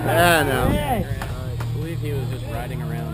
Yeah, no. I believe he was just riding around